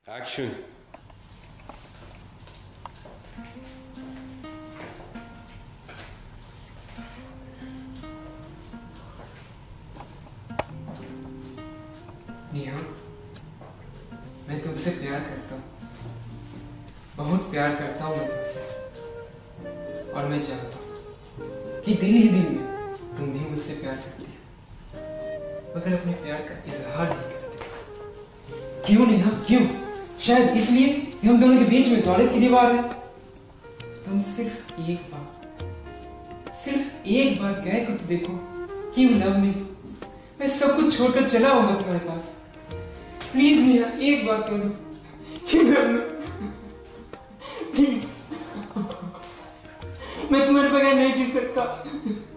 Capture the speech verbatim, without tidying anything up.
Action. Neha, मैं तुमसे प्यार करता हूँ, बहुत प्यार करता हूँ मैं तुमसे। और मैं जानता हूँ कि दिल ही दिल में तुम भी मुझसे प्यार करती हो, मगर अपने प्यार का इजहार नहीं करती। क्यों नेहा, क्यों? शायद इसलिए कि हम दोनों के बीच में दौलत की दीवार है। तुम सिर्फ एक बार सिर्फ एक बार कह कर तो देखो कि यू लव मी। मैं सब कुछ छोड़कर चला आऊंगा तुम्हारे पास। प्लीज नेहा, एक बार कह दो कि लव मी प्लीज। मैं तुम्हारे बगैर नहीं जी सकता।